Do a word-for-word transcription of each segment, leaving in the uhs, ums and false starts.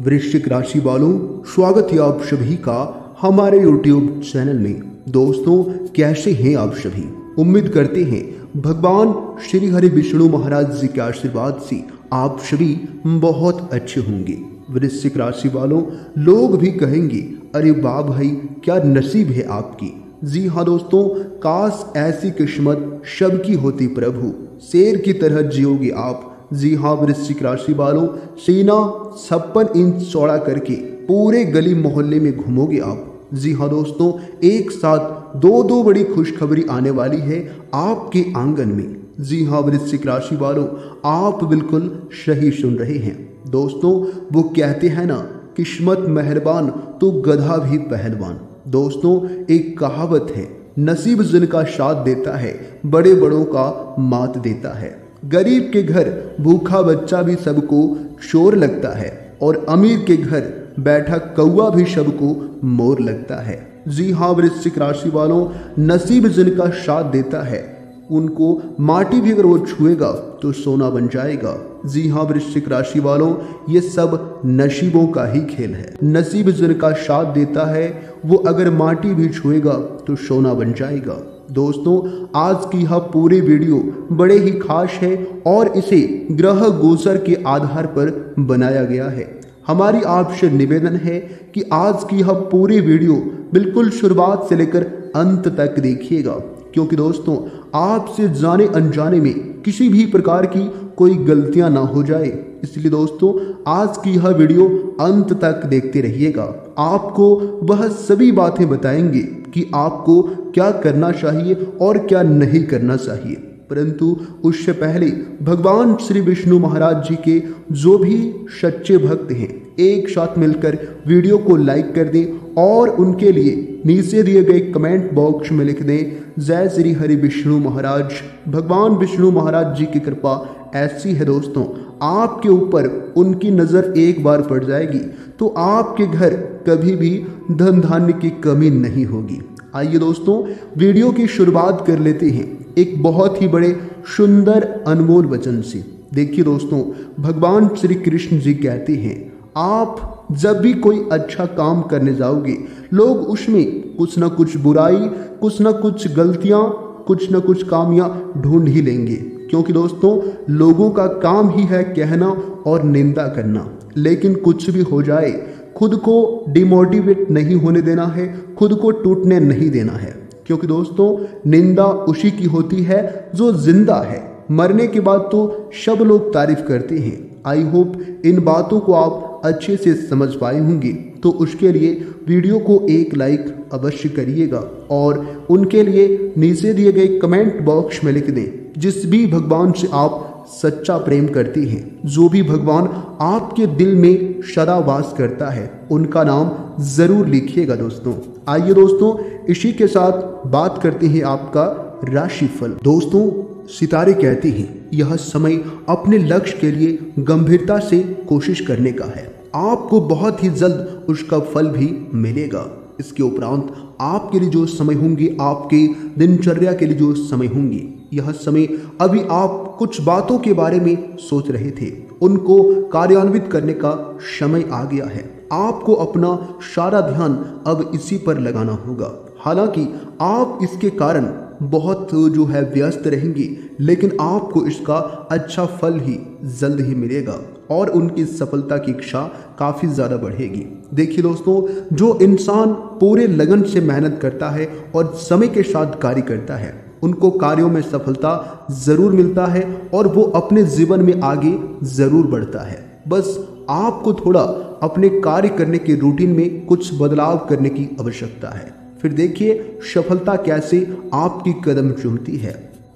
वृश्चिक राशि वालों, स्वागत है आप सभी का हमारे यूट्यूब चैनल में। दोस्तों, कैसे हैं आप सभी? उम्मीद करते हैं भगवान श्री हरि विष्णु महाराज जी के आशीर्वाद से आप सभी बहुत अच्छे होंगे। वृश्चिक राशि वालों, लोग भी कहेंगे, अरे वाह भाई, क्या नसीब है आपकी। जी हाँ दोस्तों, काश ऐसी किस्मत सबकी होती प्रभु, शेर की तरह जियोगे आप। जी हाँ वृश्चिक राशि वालों, सीना छप्पन इंच चौड़ा करके पूरे गली मोहल्ले में घूमोगे आप। जी हाँ दोस्तों, एक साथ दो दो बड़ी खुशखबरी आने वाली है आपके आंगन में। जी हाँ वृश्चिक राशि वालों, आप बिल्कुल सही सुन रहे हैं। दोस्तों, वो कहते हैं ना, किस्मत मेहरबान तो गधा भी पहलवान। दोस्तों, एक कहावत है, नसीब जिनका साथ देता है बड़े बड़ों का मात देता है। गरीब के घर भूखा बच्चा भी सबको चोर लगता है और अमीर के घर बैठा कौवा भी सबको मोर लगता है। जी हाँ वृश्चिक राशि वालों, नसीब जिनका साथ देता है उनको माटी भी अगर वो छुएगा तो सोना बन जाएगा। जी हाँ वृश्चिक राशि वालों, ये सब नसीबों का ही खेल है। नसीब जिनका साथ देता है वो अगर माटी भी छुएगा तो सोना बन जाएगा। दोस्तों, आज की यह पूरी वीडियो बड़े ही खास है और इसे ग्रह गोचर के आधार पर बनाया गया है। हमारी आपसे निवेदन है कि आज की यह पूरी वीडियो बिल्कुल शुरुआत से लेकर अंत तक देखिएगा, क्योंकि दोस्तों आपसे जाने अनजाने में किसी भी प्रकार की कोई गलतियां ना हो जाए। इसलिए दोस्तों, आज की यह वीडियो अंत तक देखते रहिएगा। आपको वह सभी बातें बताएंगे कि आपको क्या करना चाहिए और क्या नहीं करना चाहिए। परंतु उससे पहले भगवान श्री विष्णु महाराज जी के जो भी सच्चे भक्त हैं, एक साथ मिलकर वीडियो को लाइक कर दें और उनके लिए नीचे दिए गए कमेंट बॉक्स में लिख दें, जय श्री हरि विष्णु महाराज। भगवान विष्णु महाराज जी की कृपा ऐसी है दोस्तों, आपके ऊपर उनकी नज़र एक बार पड़ जाएगी तो आपके घर कभी भी धन धान्य की कमी नहीं होगी। आइए दोस्तों, वीडियो की शुरुआत कर लेते हैं एक बहुत ही बड़े सुंदर अनमोल वचन से। देखिए दोस्तों, भगवान श्री कृष्ण जी कहते हैं, आप जब भी कोई अच्छा काम करने जाओगे, लोग उसमें कुछ ना कुछ बुराई, कुछ ना कुछ गलतियां, कुछ ना कुछ कामियां ढूंढ ही लेंगे। क्योंकि दोस्तों, लोगों का काम ही है कहना और निंदा करना। लेकिन कुछ भी हो जाए, खुद को डिमोटिवेट नहीं होने देना है, खुद को टूटने नहीं देना है। क्योंकि दोस्तों, निंदा उसी की होती है जो जिंदा है। मरने के बाद तो सब लोग तारीफ करते हैं। आई होप इन बातों को आप अच्छे से समझ पाए होंगे। तो उसके लिए वीडियो को एक लाइक अवश्य करिएगा और उनके लिए नीचे दिए गए कमेंट बॉक्स में लिख दें, जिस भी भगवान से आप सच्चा प्रेम करती हैं, जो भी भगवान आपके दिल में सदा वास करता है, उनका नाम जरूर लिखिएगा दोस्तों। आइए दोस्तों, इसी के साथ बात करते हैं आपका राशिफल। दोस्तों, सितारे कहते हैं यह समय अपने लक्ष्य के लिए गंभीरता से कोशिश करने का है। आपको बहुत ही जल्द उसका फल भी मिलेगा। इसके उपरांत आपके लिए जो समय होंगे, आपके दिनचर्या के लिए जो समय होंगे, यह समय अभी आप कुछ बातों के बारे में सोच रहे थे, उनको कार्यान्वित करने का समय आ गया है। आपको अपना सारा ध्यान अब इसी पर लगाना होगा। हालांकि आप इसके कारण बहुत जो है व्यस्त रहेंगे, लेकिन आपको इसका अच्छा फल ही जल्द ही मिलेगा और उनकी सफलता की इच्छा काफ़ी ज़्यादा बढ़ेगी। देखिए दोस्तों, जो इंसान पूरे लगन से मेहनत करता है और समय के साथ कार्य करता है, उनको कार्यों में सफलता ज़रूर मिलता है और वो अपने जीवन में आगे ज़रूर बढ़ता है। बस आपको थोड़ा अपने कार्य करने के रूटीन में कुछ बदलाव करने की आवश्यकता है। फिर देखिए सफलता कैसे आपकी कदम चूमती है।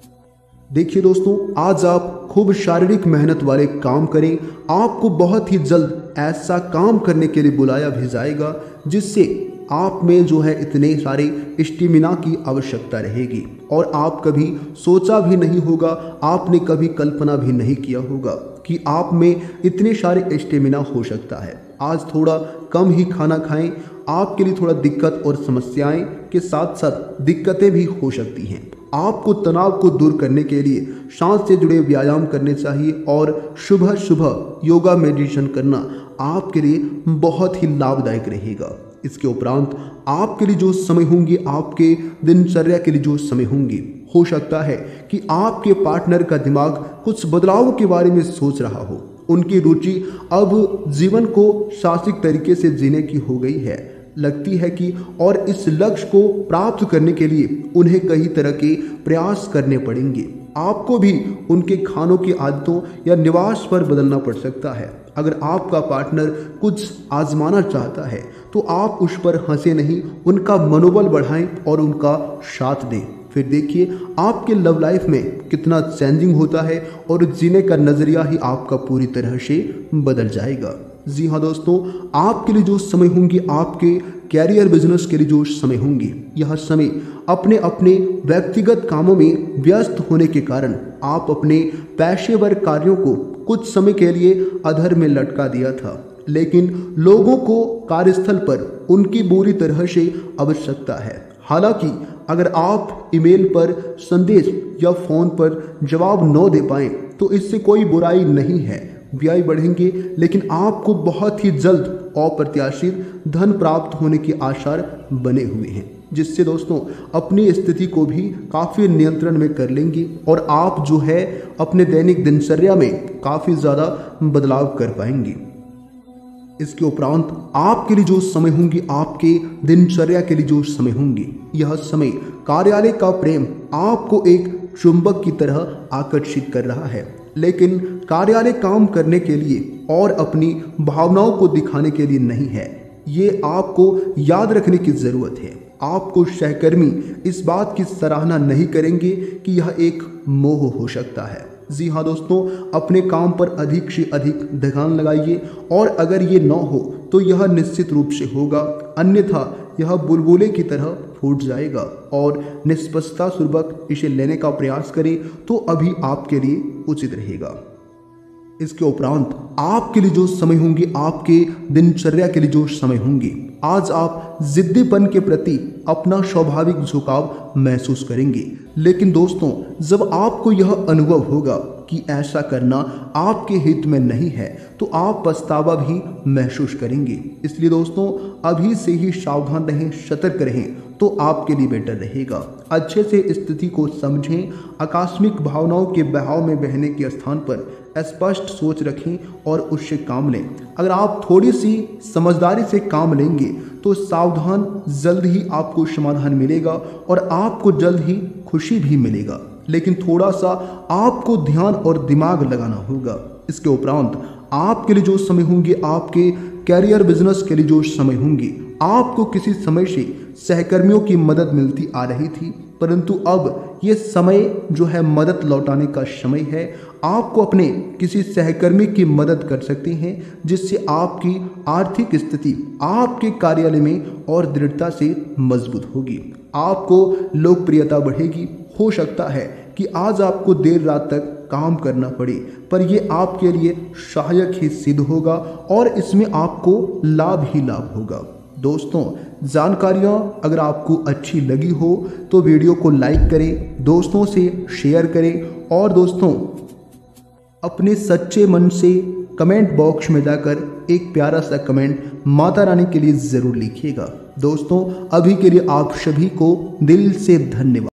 देखिए दोस्तों, आज आप खूब शारीरिक मेहनत वाले काम करें। आपको बहुत ही जल्द ऐसा काम करने के लिए बुलाया भी जाएगा जिससे आप में जो है इतने सारे स्टेमिना की आवश्यकता रहेगी और आप कभी सोचा भी नहीं होगा, आपने कभी कल्पना भी नहीं किया होगा कि आप में इतने सारे स्टेमिना हो सकता है। आज थोड़ा कम ही खाना खाएं, आपके लिए थोड़ा दिक्कत और समस्याएं के साथ साथ दिक्कतें भी हो सकती हैं। आपको तनाव को दूर करने के लिए सांस से जुड़े व्यायाम करने चाहिए और सुबह सुबह योगा मेडिटेशन करना आपके लिए बहुत ही लाभदायक रहेगा। इसके उपरांत आपके लिए जो समय होंगे, आपके दिनचर्या के लिए जो समय होंगे, हो सकता है कि आपके पार्टनर का दिमाग कुछ बदलावों के बारे में सोच रहा हो। उनकी रुचि अब जीवन को साहसिक तरीके से जीने की हो गई है, लगती है कि और इस लक्ष्य को प्राप्त करने के लिए उन्हें कई तरह के प्रयास करने पड़ेंगे। आपको भी उनके खानों की आदतों या निवास पर बदलना पड़ सकता है। अगर आपका पार्टनर कुछ आजमाना चाहता है तो आप उस पर हंसे नहीं, उनका मनोबल बढ़ाएं और उनका साथ दें। फिर देखिए आपके लव लाइफ में कितना चेंजिंग होता है और जीने का नजरिया ही आपका पूरी तरह से बदल जाएगा। जी हाँ दोस्तों, आपके लिए जो समय होंगे, आपके कैरियर बिजनेस के लिए जो समय होंगे, यह समय अपने अपने व्यक्तिगत कामों में व्यस्त होने के कारण आप अपने पेशेवर कार्यों को कुछ समय के लिए अधर में लटका दिया था, लेकिन लोगों को कार्यस्थल पर उनकी बुरी तरह से आवश्यकता है। हालांकि अगर आप ईमेल पर संदेश या फोन पर जवाब न दे पाएं तो इससे कोई बुराई नहीं है। व्यय बढ़ेंगे, लेकिन आपको बहुत ही जल्द अप्रत्याशित धन प्राप्त होने के आसार बने हुए हैं, जिससे दोस्तों अपनी स्थिति को भी काफ़ी नियंत्रण में कर लेंगे और आप जो है अपने दैनिक दिनचर्या में काफ़ी ज़्यादा बदलाव कर पाएंगे। इसके उपरांत आपके लिए जो समय होंगे, आपके दिनचर्या के लिए जो समय होंगे, यह समय कार्यालय का प्रेम आपको एक चुंबक की तरह आकर्षित कर रहा है, लेकिन कार्यालय काम करने के लिए और अपनी भावनाओं को दिखाने के लिए नहीं है। ये आपको याद रखने की ज़रूरत है। आपको सहकर्मी इस बात की सराहना नहीं करेंगे कि यह एक मोह हो सकता है। जी हाँ दोस्तों, अपने काम पर अधिक से अधिक ध्यान लगाइए और अगर ये न हो तो यह निश्चित रूप से होगा, अन्यथा यह बुलबुले की तरह फूट जाएगा। और निष्पक्षता पूर्वक इसे लेने का प्रयास करें तो अभी आपके लिए उचित रहेगा। इसके उपरांत आपके लिए जो समय होंगे, आपके दिनचर्या के लिए जो समय होंगे, आज आप जिद्दीपन के प्रति अपना स्वाभाविक झुकाव महसूस करेंगे, लेकिन दोस्तों जब आपको यह अनुभव होगा कि ऐसा करना आपके हित में नहीं है तो आप पछतावा भी महसूस करेंगे। इसलिए दोस्तों अभी से ही सावधान रहें, सतर्क रहें तो आपके लिए बेटर रहेगा। अच्छे से स्थिति को समझें, आकस्मिक भावनाओं के बहाव में बहने के स्थान पर स्पष्ट सोच रखें और उससे काम लें। अगर आप थोड़ी सी समझदारी से काम लेंगे तो सावधान जल्द ही आपको समाधान मिलेगा और आपको जल्द ही खुशी भी मिलेगा, लेकिन थोड़ा सा आपको ध्यान और दिमाग लगाना होगा। इसके उपरांत आपके लिए जो समय होंगे, आपके कैरियर बिजनेस के लिए जो समय होंगे, आपको किसी समय से सहकर्मियों की मदद मिलती आ रही थी, परंतु अब ये समय जो है मदद लौटाने का समय है। आपको अपने किसी सहकर्मी की मदद कर सकते हैं, जिससे आपकी आर्थिक स्थिति आपके कार्यालय में और दृढ़ता से मजबूत होगी। आपको लोकप्रियता बढ़ेगी। हो सकता है कि आज आपको देर रात तक काम करना पड़े, पर यह आपके लिए सहायक ही सिद्ध होगा और इसमें आपको लाभ ही लाभ होगा। दोस्तों जानकारियाँ अगर आपको अच्छी लगी हो तो वीडियो को लाइक करें, दोस्तों से शेयर करें और दोस्तों अपने सच्चे मन से कमेंट बॉक्स में जाकर एक प्यारा सा कमेंट माता रानी के लिए ज़रूर लिखिएगा। दोस्तों अभी के लिए आप सभी को दिल से धन्यवाद।